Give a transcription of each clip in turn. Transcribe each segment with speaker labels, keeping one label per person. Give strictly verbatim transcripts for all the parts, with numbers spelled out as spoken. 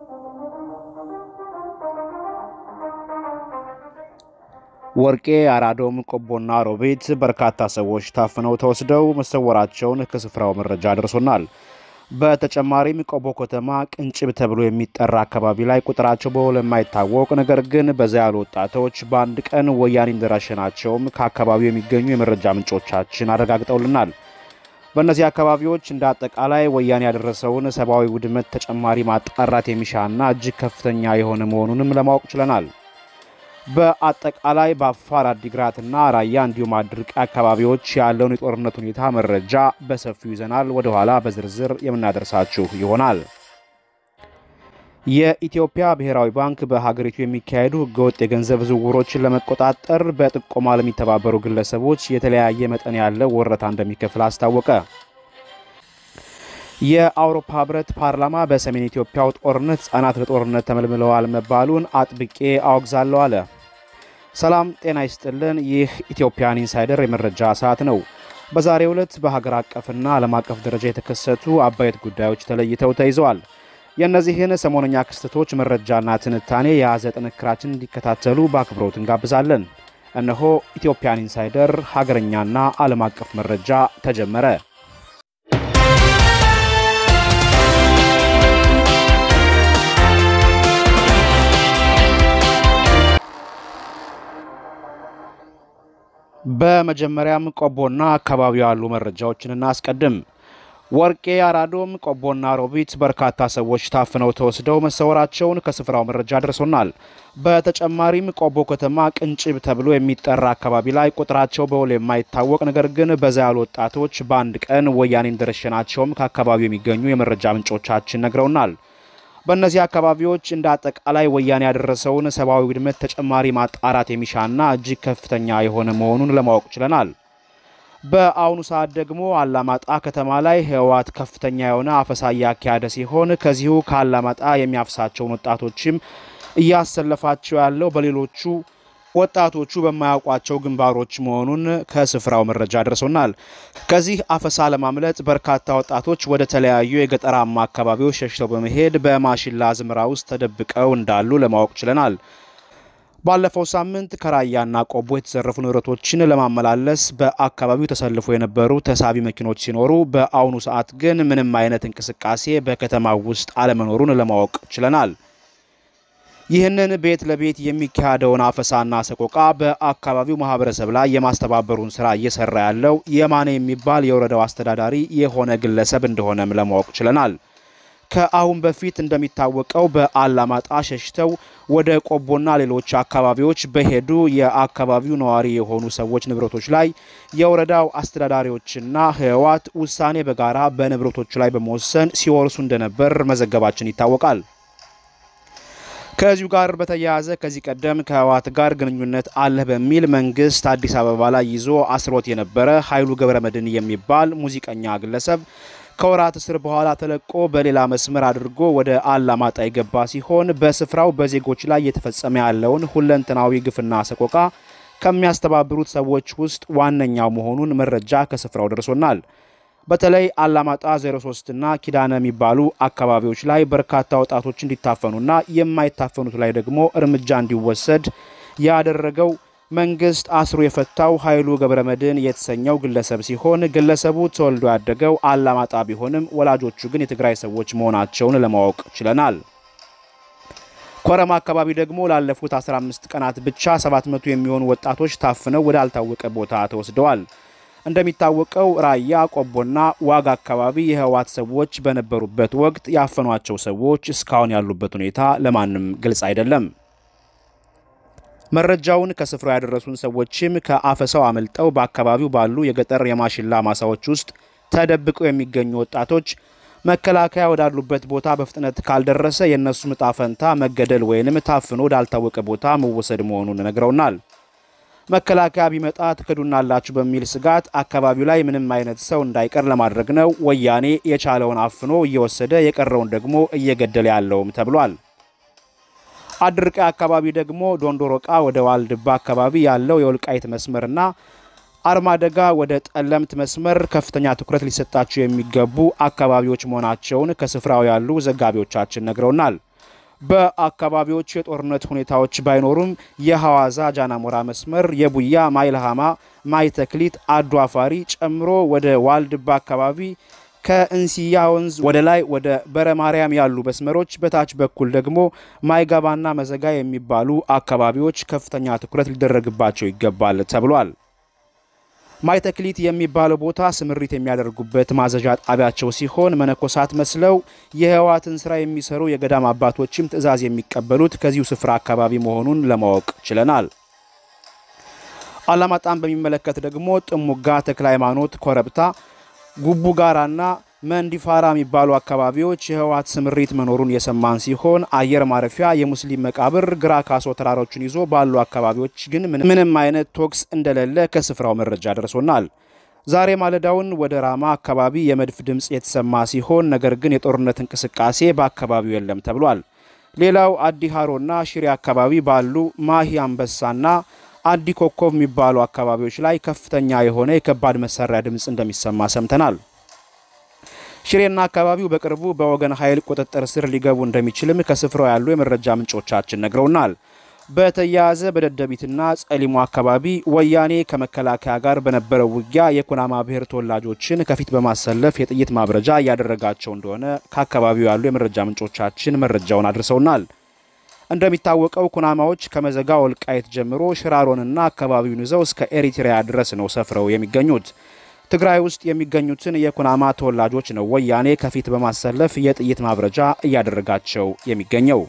Speaker 1: ወርቄ አራዶም ቆቦና ሮቤት በርካታ ሰዎች ታፍነው ተወስደው መሰወራቸውን ከስፍራው መረጃ ደርሶናል። በተጨማሪም ቆቦ ከተማ ቅንጭብ ተብሎ የሚጠራ አካባቢ ላይ ቁጥራቸው በውል የማይታወቅ ነገር ግን በዛ ያሉ ወጣቶች በአንድ ቀን ወያኔ እንደራሸናቸውም ከአካባቢው የሚገኙ የመረጃ ምንጮቻችን አረጋግጠውልናል። በእነዚህ አካባቢዎች እንደ አጠቃላይ ወያኔ ያደረሰውን ሰብአዊ ውድመት ተጨማሪ ማጣራት የሚሻና እጅግ ከፍተኛ የሆነ መሆኑንም ለማወቅ ችለናል። በአጠቃላይ በአፋር አዲግራትና ራያ እንዲሁም አድርቅ አካባቢዎች ያለውን የጦርነት ሁኔታ መረጃ በሰፊው ይዘናል። ወደ ኋላ በዝርዝር የምናደርሳችሁ ይሆናል። የኢትዮጵያ ብሔራዊ ባንክ በሀገሪቱ የሚካሄዱ ህገወጥ የገንዘብ ዝውውሮችን ለመቆጣጠር በጥቆማ ለሚተባበሩ ግለሰቦች የተለያየ መጠን ያለው ወረታ እንደሚከፍል አስታወቀ። የአውሮፓ ህብረት ፓርላማ በሰሜን ኢትዮጵያው ጦርነት ህጻናት ለጦርነት ተመልምለዋል መባሉን አጥብቄ አወግዛለሁ አለ። ሰላም ጤና ይስጥልን። ይህ ኢትዮጵያን ኢንሳይደር የመረጃ ሰዓት ነው። በዛሬው ዕለት በሀገር አቀፍና ዓለም አቀፍ ደረጃ የተከሰቱ አበይት ጉዳዮች ተለይተው ተይዘዋል። የእነዚህን ሰሞነኛ ክስተቶች መረጃና ትንታኔ የያዘ ጥንክራችን እንዲከታተሉ በአክብሮት እንጋብዛለን። እነሆ ኢትዮጵያን ኢንሳይደር ሀገርኛና ዓለም አቀፍ መረጃ ተጀመረ። በመጀመሪያም ቆቦና አካባቢው ያሉ መረጃዎችን እናስቀድም። ወርቄ አራዶም ቆቦና ሮቤት በርካታ ሰዎች ታፍነው ተወስደው መሰወራቸውን ከስፍራው መረጃ ደርሶናል። በተጨማሪም ቆቦ ከተማ ቅንጭብ ተብሎ የሚጠራ አካባቢ ላይ ቁጥራቸው በውል የማይታወቅ ነገር ግን በዛ ያሉ ወጣቶች በአንድ ቀን ወያኔ እንደረሸናቸውም ከአካባቢው የሚገኙ የመረጃ ምንጮቻችን ነግረውናል። በእነዚህ አካባቢዎች እንደ አጠቃላይ ወያኔ ያደረሰውን ሰብአዊ ውድመት ተጨማሪ ማጣራት የሚሻና እጅግ ከፍተኛ የሆነ መሆኑን ለማወቅ ችለናል። በአሁኑ ሰዓት ደግሞ አላማጣ ከተማ ላይ ህወሓት ከፍተኛ የሆነ አፈሳ ያካሄደ ሲሆን ከዚሁ ከአላማጣ የሚያፍሳቸውን ወጣቶችም እያሰለፋቸው ያለው በሌሎቹ ወጣቶቹ በማያውቋቸው ግንባሮች መሆኑን ከስፍራው መረጃ ደርሶናል። ከዚህ አፈሳ ለማምለጥ በርካታ ወጣቶች ወደ ተለያዩ የገጠራማ አካባቢዎች ሸሽተው በመሄድ በማሽላ ዝምራ ውስጥ ተደብቀው እንዳሉ ለማወቅ ችለናል። ባለፈው ሳምንት ከራያና ቆቦ የተዘረፉ ንብረቶችን ለማመላለስ በአካባቢው ተሰልፎ የነበሩ ተሳቢ መኪኖች ሲኖሩ በአሁኑ ሰዓት ግን ምንም አይነት እንቅስቃሴ በከተማው ውስጥ አለመኖሩን ለማወቅ ችለናል። ይህንን ቤት ለቤት የሚካሄደውን አፈሳና ሰቆቃ በአካባቢው ማህበረሰብ ላይ የማስተባበሩን ስራ እየሰራ ያለው የማኔ የሚባል የወረዳው አስተዳዳሪ የሆነ ግለሰብ እንደሆነም ለማወቅ ችለናል። ከአሁን በፊት እንደሚታወቀው በአላማጣ ሸሽተው ወደ ቆቦና ሌሎች አካባቢዎች በሄዱ የአካባቢው ነዋሪ የሆኑ ሰዎች ንብረቶች ላይ የወረዳው አስተዳዳሪዎችና ህወሓት ውሳኔ በጋራ በንብረቶቹ ላይ በመወሰን ሲወርሱ እንደነበር መዘገባችን ይታወቃል። ከዚሁ ጋር በተያያዘ ከዚህ ቀደም ከህወሓት ጋር ግንኙነት አለ በሚል መንግስት አዲስ አበባ ላይ ይዞ አስሮት የነበረ ኃይሉ ገብረመድህን የሚባል ሙዚቀኛ ግለሰብ ከወራት እስር በኋላ ተለቆ በሌላ መስመር አድርጎ ወደ አላማጣ የገባ ሲሆን በስፍራው በዜጎች ላይ የተፈጸመ ያለውን ሁለንተናዊ ግፍና ሰቆቃ ከሚያስተባብሩት ሰዎች ውስጥ ዋነኛው መሆኑን መረጃ ከስፍራው ደርሶናል። በተለይ አላማጣ ዜሮ ሶስት እና ኪዳነ የሚባሉ አካባቢዎች ላይ በርካታ ወጣቶች እንዲታፈኑና የማይታፈኑት ላይ ደግሞ እርምጃ እንዲወሰድ ያደረገው መንግስት አስሮ የፈታው ኃይሉ ገብረመድህን የተሰኘው ግለሰብ ሲሆን ግለሰቡ ተወልዶ ያደገው አላማጣ ቢሆንም ወላጆቹ ግን የትግራይ ሰዎች መሆናቸውን ለማወቅ ችለናል። ኮረማ አካባቢ ደግሞ ላለፉት አስራ አምስት ቀናት ብቻ ሰባት መቶ የሚሆኑ ወጣቶች ታፍነው ወደ አልታወቀ ቦታ ተወስደዋል። እንደሚታወቀው ራያ ቆቦና ዋጋ አካባቢ የህወሓት ሰዎች በነበሩበት ወቅት ያፈኗቸው ሰዎች እስካሁን ያሉበት ሁኔታ ለማንም ግልጽ አይደለም። መረጃውን ከስፍራው ያደረሱን ሰዎችም ከአፈሳው አመልጠው በአካባቢው ባሉ የገጠር የማሽላ ማሳዎች ውስጥ ተደብቀው የሚገኙ ወጣቶች መከላከያ ወዳሉበት ቦታ በፍጥነት ካልደረሰ የነሱ መጣፈንታ መገደል ወይንም ታፍኖ ወዳልታወቀ ቦታ መወሰድ መሆኑን ነግረውናል። መከላከያ ቢመጣ ተከዱናላችሁ በሚል ስጋት አካባቢው ላይ ምንም አይነት ሰው እንዳይቀር ለማድረግ ነው ወያኔ የቻለውን አፍኖ እየወሰደ የቀረውን ደግሞ እየገደለ ያለውም ተብሏል። አድርቃ አካባቢ ደግሞ ዶንዶሮቃ ወደ ዋልድባ አካባቢ ያለው የወልቃይት መስመርና አርማደጋ ወደ ጠለምት መስመር ከፍተኛ ትኩረት ሊሰጣቸው የሚገቡ አካባቢዎች መሆናቸውን ከስፍራው ያሉ ዘጋቢዎቻችን ነግረውናል። በአካባቢዎቹ የጦርነት ሁኔታዎች ባይኖሩም የሐዋዛ ጃናሞራ መስመር የቡያ ማይልሃማ ማይተክሊት አዷፋሪ ጨምሮ ወደ ዋልድባ አካባቢ ከእንሲያ ወንዝ ወደ ላይ ወደ በረማርያም ያሉ መስመሮች በታች በኩል ደግሞ ማይጋባና መዘጋ የሚባሉ አካባቢዎች ከፍተኛ ትኩረት ሊደረግባቸው ይገባል ተብሏል። ማይተክሊት የሚባለው ቦታ ስምሪት የሚያደርጉበት ማዘዣ ጣቢያቸው ሲሆን መነኮሳት መስለው የህዋትን ስራ የሚሰሩ የገዳም አባቶችም ትዕዛዝ የሚቀበሉት ከዚሁ ስፍራ አካባቢ መሆኑን ለማወቅ ችለናል። አላማጣን በሚመለከት ደግሞ ጥሙጋ ተክለ ሃይማኖት ኮረብታ ጉቡ ጋራና መንዲፋራ የሚባሉ አካባቢዎች የህዋት ስምሪት መኖሩን የሰማን ሲሆን አየር ማረፊያ የሙስሊም መቃብር ግራ ካሶ ተራሮችን ይዞ ባሉ አካባቢዎች ግን ምንም አይነት ቶክስ እንደሌለ ከስፍራው መረጃ ደርሶናል። ዛሬ ማለዳውን ወደ ራማ አካባቢ የመድፍ ድምጽ የተሰማ ሲሆን ነገር ግን የጦርነት እንቅስቃሴ በአካባቢው የለም ተብሏል። ሌላው አዲ ሃሮና ሽሪ አካባቢ ባሉ ማሂ አንበሳና አዲ ኮኮብ የሚባሉ አካባቢዎች ላይ ከፍተኛ የሆነ የከባድ መሳሪያ ድምጽ እንደሚሰማ ሰምተናል። ሽሬና አካባቢው በቅርቡ በወገን ኃይል ቁጥጥር ስር ሊገቡ እንደሚችልም ከስፍራው ያሉ የመረጃ ምንጮቻችን ነግረውናል። በተያያዘ በደደቢትና ጸሊሙ አካባቢ ወያኔ ከመከላከያ ጋር በነበረው ውጊያ የኩናማ ብሔር ተወላጆችን ከፊት በማሰለፍ የጥይት ማብረጃ ያደረጋቸው እንደሆነ ከአካባቢው ያሉ የመረጃ ምንጮቻችን መረጃውን አድርሰውናል። እንደሚታወቀው ኩናማዎች ከመዘጋ ወልቃይት ጀምሮ ሽራሮንና አካባቢውን ይዘው እስከ ኤሪትሪያ ድረስ ነው ሰፍረው የሚገኙት። ትግራይ ውስጥ የሚገኙትን የኩናማ ተወላጆች ነው ወያኔ ከፊት በማሰለፍ የጥይት ማብረጃ እያደረጋቸው የሚገኘው።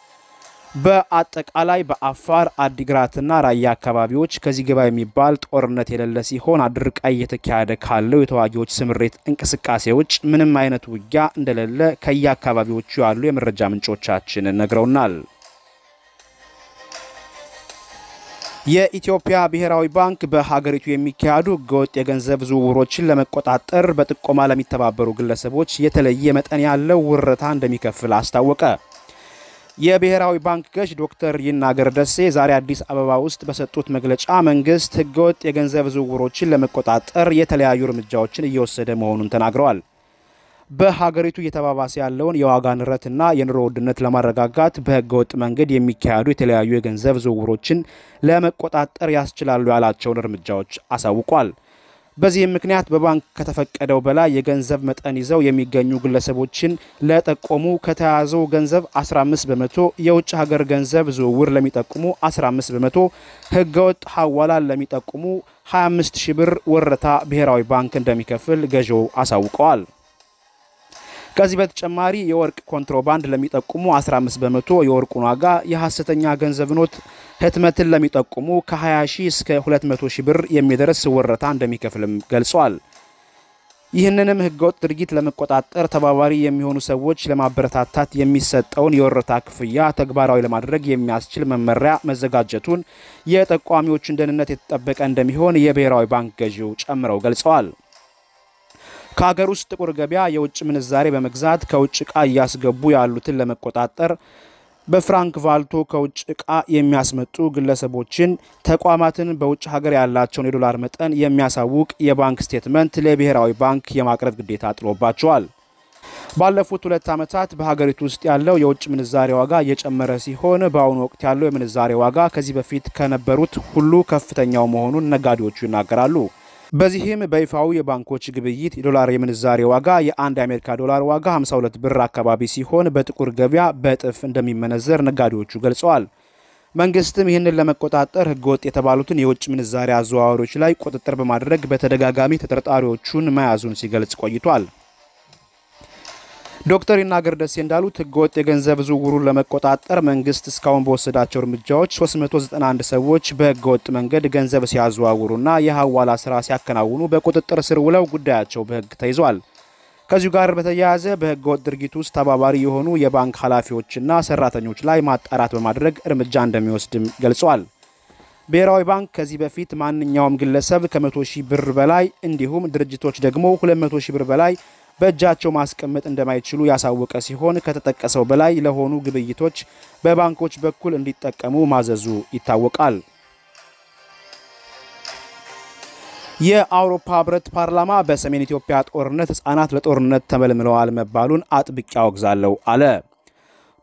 Speaker 1: በአጠቃላይ በአፋር አዲግራትና ራያ አካባቢዎች ከዚህ ገባ የሚባል ጦርነት የሌለ ሲሆን አድርቃይ የተካሄደ ካለው የተዋጊዎች ስምሪት እንቅስቃሴዎች ምንም አይነት ውጊያ እንደሌለ ከየአካባቢዎቹ ያሉ የመረጃ ምንጮቻችን ነግረውናል። የኢትዮጵያ ብሔራዊ ባንክ በሀገሪቱ የሚካሄዱ ህገወጥ የገንዘብ ዝውውሮችን ለመቆጣጠር በጥቆማ ለሚተባበሩ ግለሰቦች የተለየ መጠን ያለው ውረታ እንደሚከፍል አስታወቀ። የብሔራዊ ባንክ ገዥ ዶክተር ይናገር ደሴ ዛሬ አዲስ አበባ ውስጥ በሰጡት መግለጫ መንግስት ህገወጥ የገንዘብ ዝውውሮችን ለመቆጣጠር የተለያዩ እርምጃዎችን እየወሰደ መሆኑን ተናግረዋል። በሀገሪቱ እየተባባሰ ያለውን የዋጋ ንረትና የኑሮ ውድነት ለማረጋጋት በህገወጥ መንገድ የሚካሄዱ የተለያዩ የገንዘብ ዝውውሮችን ለመቆጣጠር ያስችላሉ ያላቸውን እርምጃዎች አሳውቋል። በዚህም ምክንያት በባንክ ከተፈቀደው በላይ የገንዘብ መጠን ይዘው የሚገኙ ግለሰቦችን ለጠቆሙ ከተያዘው ገንዘብ አስራ አምስት በመቶ የውጭ ሀገር ገንዘብ ዝውውር ለሚጠቁሙ አስራ አምስት በመቶ ህገወጥ ሐዋላን ለሚጠቁሙ ሃያ አምስት ሺህ ብር ወረታ ብሔራዊ ባንክ እንደሚከፍል ገዢው አሳውቀዋል። ከዚህ በተጨማሪ የወርቅ ኮንትሮባንድ ለሚጠቁሙ አስራ አምስት በመቶ የወርቁን ዋጋ የሐሰተኛ ገንዘብ ኖት ህትመትን ለሚጠቁሙ ከ20 ሺህ እስከ ሁለት መቶ ሺህ ብር የሚደርስ ወረታ እንደሚከፍልም ገልጿል። ይህንንም ህገወጥ ድርጊት ለመቆጣጠር ተባባሪ የሚሆኑ ሰዎች ለማበረታታት የሚሰጠውን የወረታ ክፍያ ተግባራዊ ለማድረግ የሚያስችል መመሪያ መዘጋጀቱን የጠቋሚዎችን ደህንነት የተጠበቀ እንደሚሆን የብሔራዊ ባንክ ገዢው ጨምረው ገልጸዋል። ከሀገር ውስጥ ጥቁር ገበያ የውጭ ምንዛሬ በመግዛት ከውጭ ዕቃ እያስገቡ ያሉትን ለመቆጣጠር በፍራንክ ቫልቶ ከውጭ ዕቃ የሚያስመጡ ግለሰቦችን ተቋማትን በውጭ ሀገር ያላቸውን የዶላር መጠን የሚያሳውቅ የባንክ ስቴትመንት ለብሔራዊ ባንክ የማቅረብ ግዴታ ጥሎባቸዋል። ባለፉት ሁለት ዓመታት በሀገሪቱ ውስጥ ያለው የውጭ ምንዛሬ ዋጋ እየጨመረ ሲሆን በአሁኑ ወቅት ያለው የምንዛሬ ዋጋ ከዚህ በፊት ከነበሩት ሁሉ ከፍተኛው መሆኑን ነጋዴዎቹ ይናገራሉ። በዚህም በይፋው የባንኮች ግብይት የዶላር የምንዛሬ ዋጋ የአንድ አሜሪካ ዶላር ዋጋ ሃምሳ ሁለት ብር አካባቢ ሲሆን በጥቁር ገበያ በእጥፍ እንደሚመነዘር ነጋዴዎቹ ገልጸዋል። መንግስትም ይህንን ለመቆጣጠር ህገወጥ የተባሉትን የውጭ ምንዛሬ አዘዋዋሪዎች ላይ ቁጥጥር በማድረግ በተደጋጋሚ ተጠርጣሪዎቹን መያዙን ሲገልጽ ቆይቷል። ዶክተር ይናገር ደሴ እንዳሉት ህገወጥ የገንዘብ ዝውውሩን ለመቆጣጠር መንግስት እስካሁን በወሰዳቸው እርምጃዎች ሶስት መቶ ዘጠና አንድ ሰዎች በህገወጥ መንገድ ገንዘብ ሲያዘዋውሩና የሐዋላ ስራ ሲያከናውኑ በቁጥጥር ስር ውለው ጉዳያቸው በህግ ተይዟል። ከዚሁ ጋር በተያያዘ በህገወጥ ድርጊት ውስጥ ተባባሪ የሆኑ የባንክ ኃላፊዎችና ሰራተኞች ላይ ማጣራት በማድረግ እርምጃ እንደሚወስድም ገልጿል። ብሔራዊ ባንክ ከዚህ በፊት ማንኛውም ግለሰብ ከመቶ ሺህ ብር በላይ እንዲሁም ድርጅቶች ደግሞ ሁለት መቶ ሺህ ብር በላይ በእጃቸው ማስቀመጥ እንደማይችሉ ያሳወቀ ሲሆን ከተጠቀሰው በላይ ለሆኑ ግብይቶች በባንኮች በኩል እንዲጠቀሙ ማዘዙ ይታወቃል። የአውሮፓ ህብረት ፓርላማ በሰሜን ኢትዮጵያ ጦርነት ህፃናት ለጦርነት ተመልምለዋል መባሉን አጥብቅ ያወግዛለው አለ።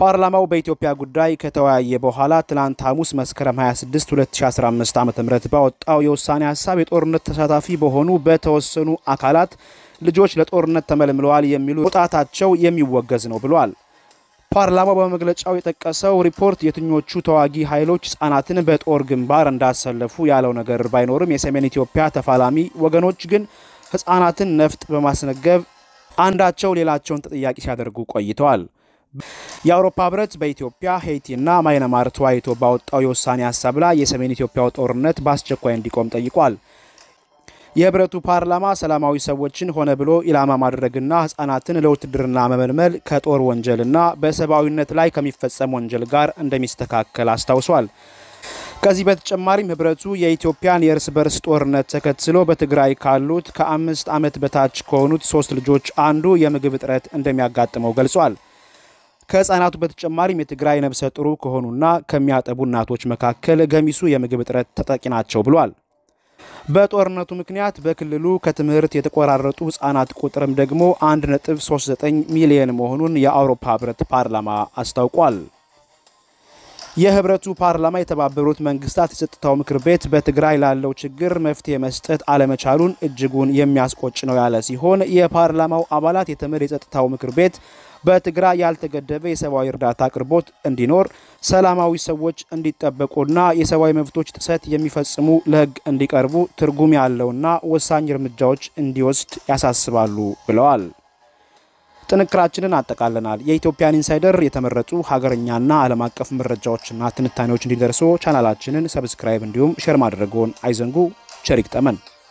Speaker 1: ፓርላማው በኢትዮጵያ ጉዳይ ከተወያየ በኋላ ትላንት ሐሙስ መስከረም ሃያ ስድስት ሁለት ሺህ አስራ አምስት ዓ.ም ባወጣው የውሳኔ ሐሳብ የጦርነት ተሳታፊ በሆኑ በተወሰኑ አካላት ልጆች ለጦርነት ተመልምለዋል የሚሉ ወጣታቸው የሚወገዝ ነው ብሏል። ፓርላማው በመግለጫው የጠቀሰው ሪፖርት የትኞቹ ተዋጊ ኃይሎች ህፃናትን በጦር ግንባር እንዳሰለፉ ያለው ነገር ባይኖርም የሰሜን ኢትዮጵያ ተፋላሚ ወገኖች ግን ህፃናትን ነፍጥ በማስነገብ አንዳቸው ሌላቸውን ተጠያቂ ሲያደርጉ ቆይተዋል። የአውሮፓ ህብረት በኢትዮጵያ ሄይቲና ማይናማር ተዋይቶ ባወጣው የውሳኔ ሐሳብ ላይ የሰሜን ኢትዮጵያው ጦርነት በአስቸኳይ እንዲቆም ጠይቋል። የህብረቱ ፓርላማ ሰላማዊ ሰዎችን ሆነ ብሎ ኢላማ ማድረግና ህፃናትን ለውትድርና መመልመል ከጦር ወንጀልና በሰብአዊነት ላይ ከሚፈጸም ወንጀል ጋር እንደሚስተካከል አስታውሷል። ከዚህ በተጨማሪም ህብረቱ የኢትዮጵያን የእርስ በርስ ጦርነት ተከትሎ በትግራይ ካሉት ከአምስት ዓመት በታች ከሆኑት ሶስት ልጆች አንዱ የምግብ እጥረት እንደሚያጋጥመው ገልጿል። ከህፃናቱ በተጨማሪም የትግራይ ነብሰ ጥሩ ከሆኑና ከሚያጠቡ እናቶች መካከል ገሚሱ የምግብ እጥረት ተጠቂ ናቸው ብሏል። በጦርነቱ ምክንያት በክልሉ ከትምህርት የተቆራረጡ ህፃናት ቁጥርም ደግሞ አንድ ነጥብ ሶስት ዘጠኝ ሚሊዮን መሆኑን የአውሮፓ ህብረት ፓርላማ አስታውቋል። የህብረቱ ፓርላማ የተባበሩት መንግስታት የጸጥታው ምክር ቤት በትግራይ ላለው ችግር መፍትሄ መስጠት አለመቻሉን እጅጉን የሚያስቆጭ ነው ያለ ሲሆን የፓርላማው አባላት የተመድ የጸጥታው ምክር ቤት በትግራይ ያልተገደበ የሰብአዊ እርዳታ አቅርቦት እንዲኖር ሰላማዊ ሰዎች እንዲጠበቁና የሰብአዊ መብቶች ጥሰት የሚፈጽሙ ለህግ እንዲቀርቡ ትርጉም ያለውና ወሳኝ እርምጃዎች እንዲወስድ ያሳስባሉ ብለዋል። ጥንክራችንን አጠቃለናል። የኢትዮጵያን ኢንሳይደር የተመረጡ ሀገርኛና ዓለም አቀፍ መረጃዎችና ትንታኔዎች እንዲደርሱ ቻናላችንን ሰብስክራይብ እንዲሁም ሼር ማድረግዎን አይዘንጉ። ቸር ይግጠመን።